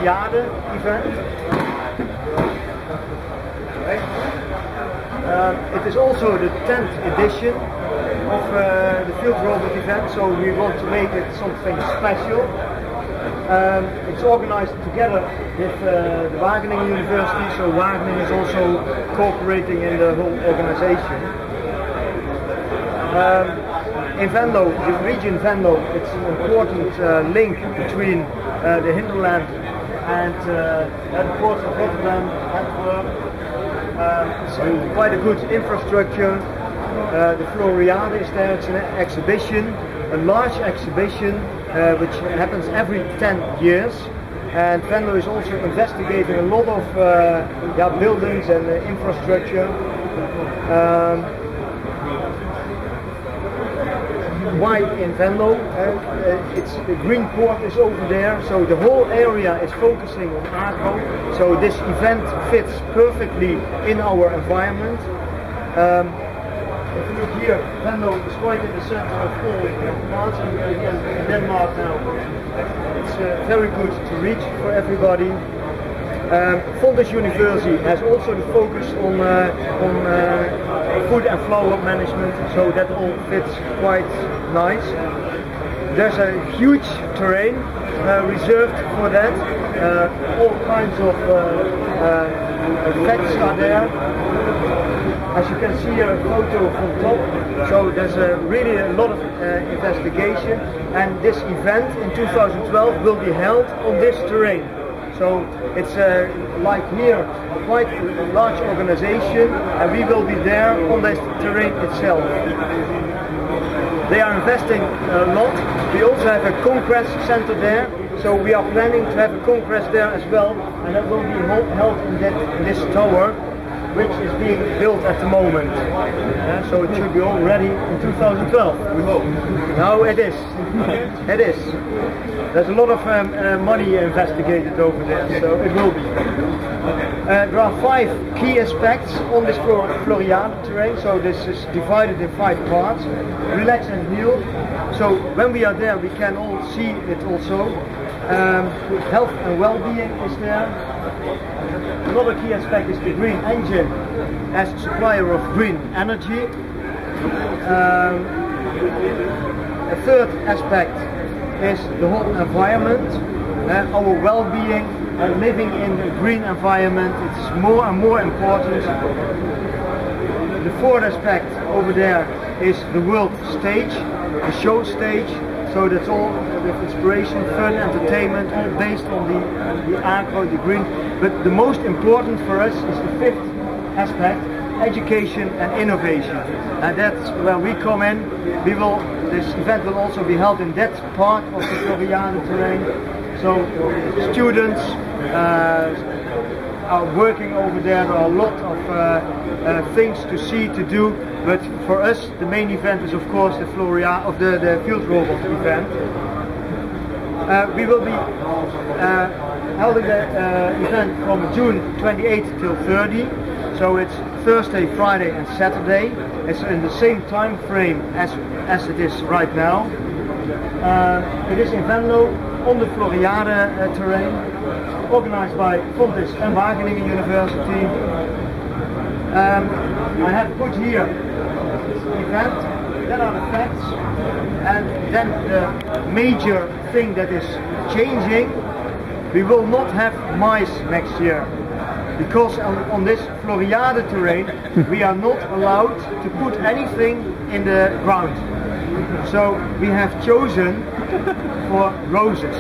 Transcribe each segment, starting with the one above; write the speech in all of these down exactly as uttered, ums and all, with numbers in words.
Floriade event. Um, it is also the tenth edition of uh, the Field Robot event, so we want to make it something special. Um, it's organized together with uh, the Wageningen University, so Wageningen is also cooperating in the whole organization. Um, in Venlo, the region Venlo, it's an important uh, link between uh, the hinterland and uh, the ports of Rotterdam, Antwerp. Um, so quite a good infrastructure. Uh, the Floriade is there, it's an exhibition, a large exhibition uh, which happens every ten years. And Venlo is also investigating a lot of uh, yeah, buildings and uh, infrastructure. Um, why in Venlo? Uh, uh, it's the green port is over there, so the whole area is focusing on agro. So this event fits perfectly in our environment. Um, if you look here, Venlo is quite in the center of all parts, and we're here in Denmark now. It's uh, very good to reach for everybody. Um, Fontes University has also the focus on, uh, on uh, food and flower management, so that all fits quite nice. There's a huge terrain uh, reserved for that. Uh, all kinds of uh, uh, effects are there. As you can see a photo from top, so there's a, really a lot of uh, investigation, and this event in two thousand twelve will be held on this terrain. So it's uh, like here, quite a large organization, and we will be there on this terrain itself. They are investing a lot. We also have a congress center there, so we are planning to have a congress there as well, and that will be held in, that, in this tower, which is being built at the moment. Uh, so it should be all ready in two thousand twelve. We hope. No, it is. It is. There's a lot of um, uh, money investigated over there, so it will be. Uh, there are five key aspects on this Floriade terrain, so this is divided in five parts. Relax and heal. So when we are there, we can all see it also. Um, health and well-being is there. Another key aspect is the green engine as a supplier of green energy. Um, a third aspect is the whole environment, uh, our well-being, uh, living in a green environment. It's more and more important. The fourth aspect over there is the world stage, the show stage. So that's all with inspiration, fun, entertainment, all based on the, the agro, the green. But the most important for us is the fifth aspect, education and innovation. And that's where we come in. We will, this event will also be held in that part of the Floriade terrain. So students uh, are working over there. There are a lot of uh, uh, things to see, to do. But for us, the main event is of course the Floriade of the, the Field Robot event. Uh, we will be uh, holding the uh, event from June twenty-eighth till thirty. So it's Thursday, Friday and Saturday. It's in the same time frame as, as it is right now. Uh, it is in Venlo on the Floriade uh, terrain, organized by Fontes and Wageningen University. Um, I have put here the event, then are the facts, and then the major thing that is changing. We will not have mice next year, because on, on this Floriade terrain we are not allowed to put anything in the ground. So we have chosen for roses.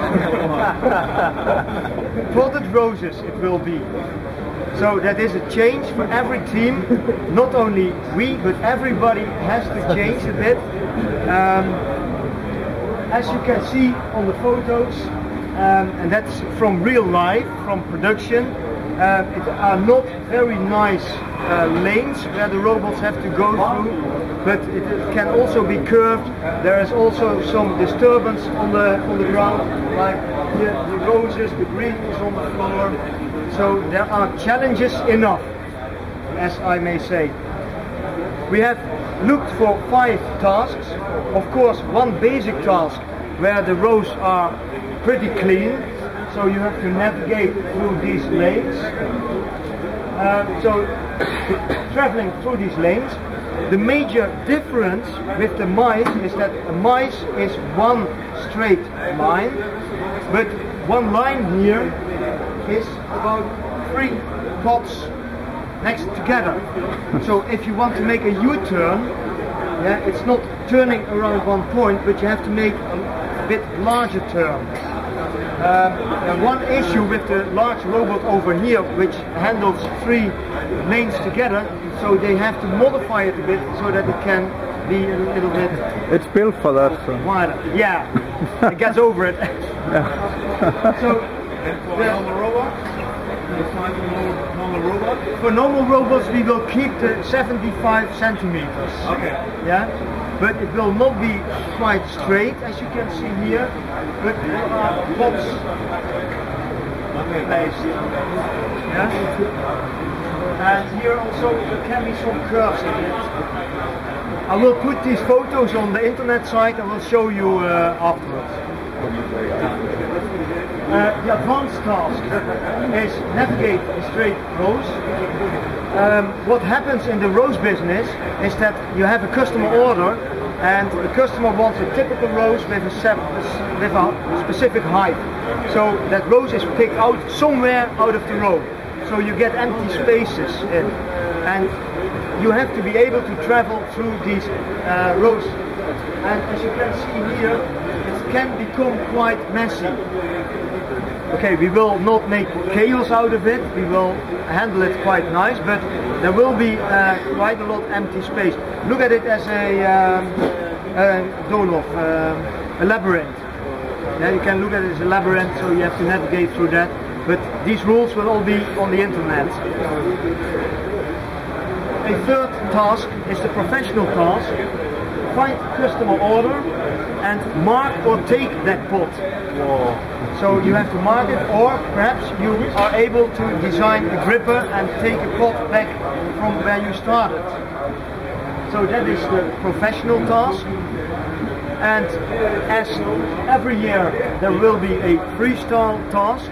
Potted roses it will be. So that is a change for every team. Not only we, but everybody has to change a bit. Um, as you can see on the photos, um, and that's from real life, from production, uh, it are not very nice uh, lanes where the robots have to go through, but it, it can also be curved. There is also some disturbance on the on the ground, like the, the roses, the green is on the floor. So there are challenges enough, as I may say. We have looked for five tasks. Of course, one basic task where the rows are pretty clean. so you have to navigate through these lanes. Uh, so traveling through these lanes, the major difference with the mice is that a mice is one straight line, but one line here is about three pods next together. So if you want to make a U-turn, yeah, it's not turning around one point, but you have to make a bit larger turn. Um, and one issue with the large robot over here, which handles three lanes together, so they have to modify it a bit so that it can be a little bit. It's built for that. So. Wider. Yeah, it gets over it. Yeah. So the normal robot. Normal robot. For normal robots, we will keep the seventy-five centimeters. Okay. Yeah. But it will not be quite straight, as you can see here, but there are pods placed. Yeah? And here also there can be some curves in it. I will put these photos on the internet site and will show you uh, afterwards. Uh, the advanced task is navigate in straight rows. Um, what happens in the rose business is that you have a customer order and the customer wants a typical rose with a, set, with a specific height. So that rose is picked out somewhere out of the row. So you get empty spaces in. And you have to be able to travel through these uh, rows. And as you can see here, it can become quite messy. Okay, we will not make chaos out of it, we will handle it quite nice, but there will be uh, quite a lot empty space. Look at it as a, um, a doolhof, um, a labyrinth. Yeah, you can look at it as a labyrinth, so you have to navigate through that, but these rules will all be on the internet. A third task is the professional task. Find customer order and mark or take that pot. Whoa. So you have to mark it, or perhaps you are able to design a gripper and take a pot back from where you started. So that is the professional task. And as every year there will be a freestyle task.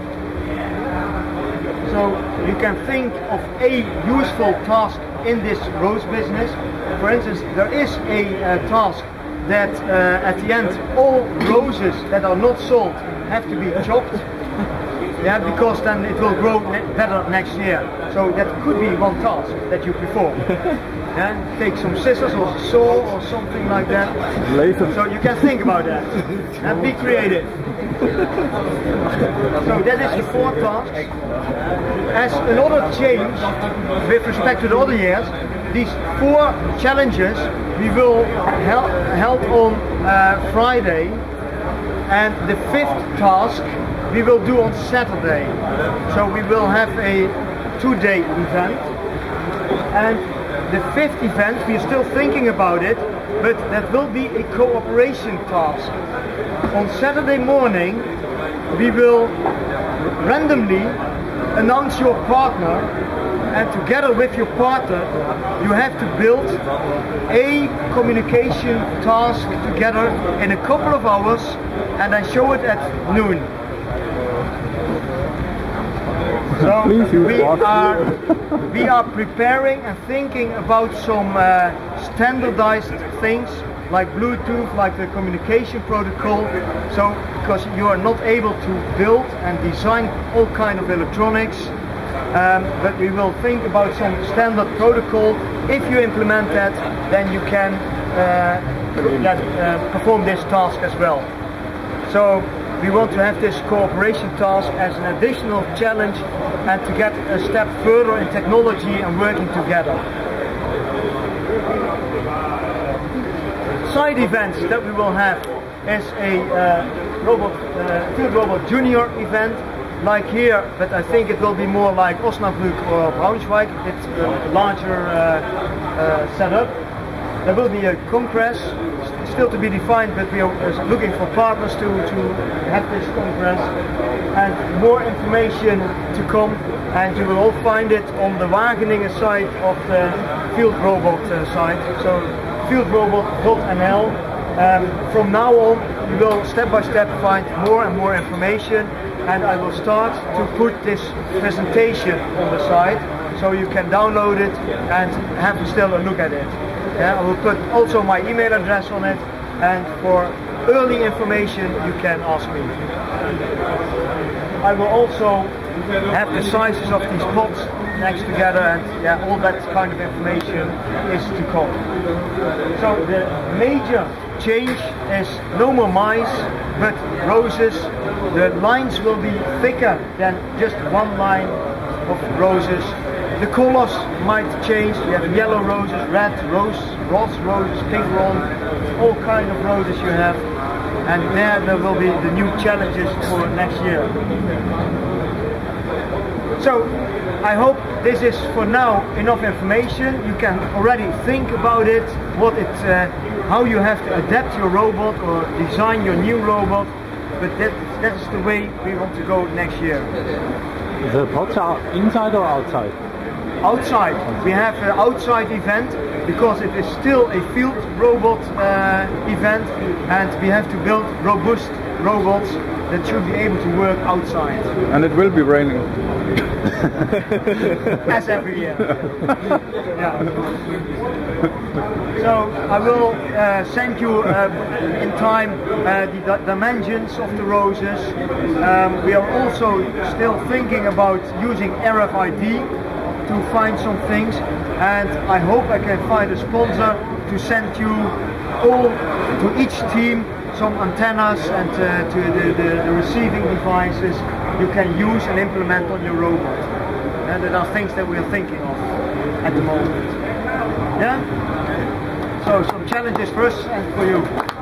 So you can think of a useful task in this rose business. For instance, there is a uh, task that uh, at the end all roses that are not sold have to be chopped, yeah, because then it will grow ne better next year. So that could be one task that you perform. Yeah? Take some scissors or a saw or something like that. Later. So you can think about that and be creative. So that is the fourth task. As another change with respect to the other years, these four challenges we will held, held on uh, Friday, and the fifth task we will do on Saturday. So we will have a two-day event, and the fifth event we are still thinking about it, but that will be a cooperation task. On Saturday morning we will randomly announce your partner, and together with your partner you have to build a communication task together in a couple of hours and then show it at noon. So we are, we are preparing and thinking about some uh, standardized things like Bluetooth, like the communication protocol. So because you are not able to build and design all kind of electronics, um, but we will think about some standard protocol. If you implement that, then you can uh, yeah, uh, perform this task as well. So we want to have this cooperation task as an additional challenge and to get a step further in technology and working together. Side events that we will have is a uh, robot, uh, Field Robot Junior event, like here, but I think it will be more like Osnabrück or Braunschweig. It's a larger uh, uh, setup. There will be a congress, still to be defined, but we are looking for partners to, to have this congress, and more information to come, and you will all find it on the Wageningen site of the Field Robot uh, site, so field robot dot n l. Um, from now on you will step by step find more and more information, and I will start to put this presentation on the site so you can download it and have still a look at it. Yeah, I will put also my email address on it, and for early information you can ask me. I will also have the sizes of these pots next together, and yeah, all that kind of information is to come. So the major change is no more mice but roses. The lines will be thicker than just one line of roses. The colors might change. We have yellow roses, red rose, rose roses, pink rose, all kind of roses you have, and there there will be the new challenges for next year. So I hope this is for now enough information. You can already think about it, what it, uh, how you have to adapt your robot or design your new robot. But that that is the way we want to go next year. The pots are inside or outside? Outside. We have an outside event because it is still a field robot uh, event, and we have to build robust robots that should be able to work outside. And it will be raining. As every year. Yeah. So I will uh, send you uh, in time uh, the, the dimensions of the roses. Um, we are also still thinking about using R F I D to find some things, and I hope I can find a sponsor to send you all, to each team, some antennas and uh, to the, the, the receiving devices you can use and implement on your robot. And there are things that we are thinking of at the moment. Yeah? So some challenges first and for you.